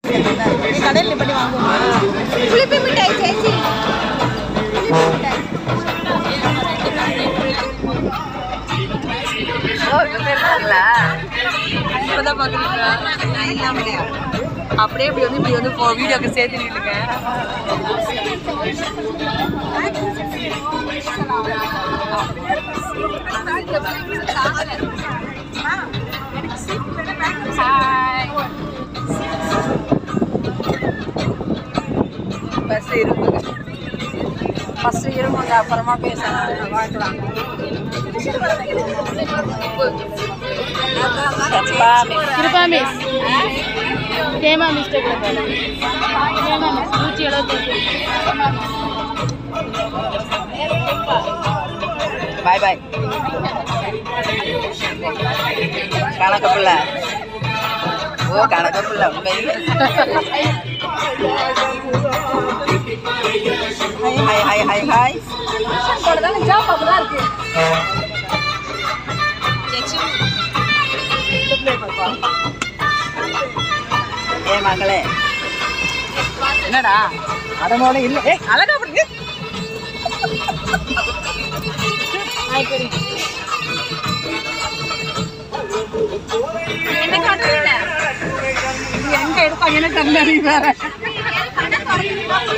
கடையில் பண்ணி வாங்குவோம். புளிப்பு மிட்டாய் சேச்சி. அப்படியே இப்படி வந்து வீடியோக்கு சேர்த்து நில்லுங்க. பஸ் இருப்பாங்க. ஃபர்ஸ்ட் இருப்பாங்க, அப்புறமா பேசலாம் பார்க்கலாம். कृपा मिस केमा मिस्टेक केमा मिस रुचि बाय बाय கணக்கப்புள்ள ஓ கணக்கப்புள்ள ஹாய் ஹாய் ஹாய் ஹாய் போறதால ஜாப் அப்பதான் இருக்கு. ஏ மகளே என்னடா அதனோட இல்ல அழகா பண்ணுங்க. என்ன காட்டுறீங்க? எங்க எடுப்பாங்க? என்ன கண்ணாடி வேற